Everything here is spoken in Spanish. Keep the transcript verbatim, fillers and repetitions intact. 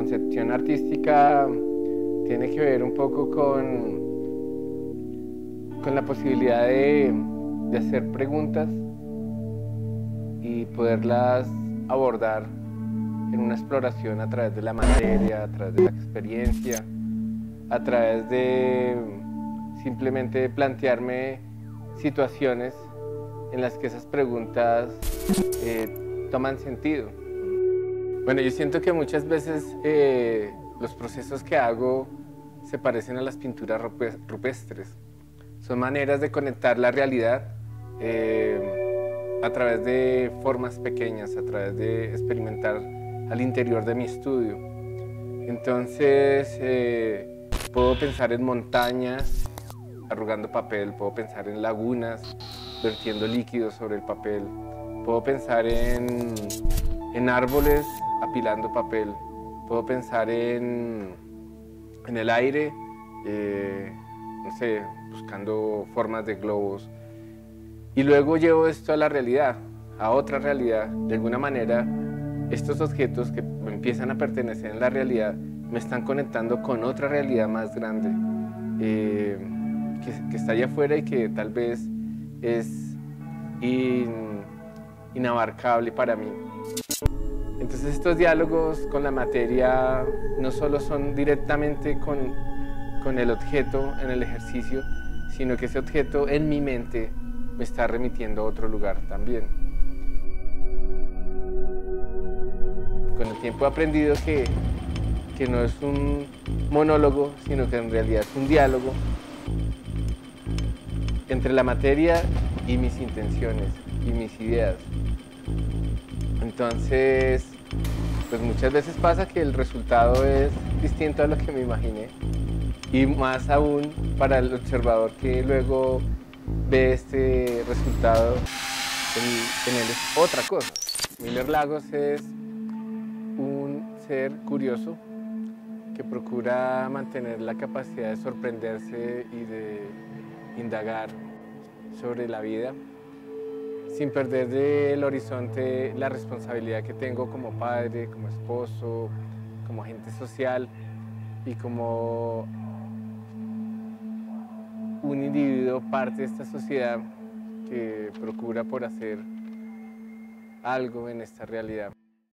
concepción artística tiene que ver un poco con, con la posibilidad de, de hacer preguntas y poderlas abordar en una exploración a través de la materia, a través de la experiencia, a través de simplemente plantearme situaciones en las que esas preguntas eh, toman sentido. Bueno, yo siento que muchas veces eh, los procesos que hago se parecen a las pinturas rupestres. Son maneras de conectar la realidad eh, a través de formas pequeñas, a través de experimentar al interior de mi estudio. Entonces, eh, puedo pensar en montañas arrugando papel, puedo pensar en lagunas vertiendo líquidos sobre el papel, puedo pensar en, en árboles apilando papel, puedo pensar en, en el aire, eh, no sé, buscando formas de globos. Y luego llevo esto a la realidad, a otra realidad. De alguna manera, estos objetos que empiezan a pertenecer en la realidad me están conectando con otra realidad más grande, eh, que, que está allá afuera y que tal vez es in, inabarcable para mí. Entonces estos diálogos con la materia no solo son directamente con, con el objeto en el ejercicio, sino que ese objeto en mi mente me está remitiendo a otro lugar también. Con el tiempo he aprendido que, que no es un monólogo, sino que en realidad es un diálogo entre la materia y mis intenciones y mis ideas. Entonces, pues muchas veces pasa que el resultado es distinto a lo que me imaginé, y más aún para el observador que luego ve este resultado, en, en él es otra cosa. Miller Lagos es un ser curioso que procura mantener la capacidad de sorprenderse y de indagar sobre la vida, sin perder del horizonte la responsabilidad que tengo como padre, como esposo, como agente social y como un individuo parte de esta sociedad que procura por hacer algo en esta realidad.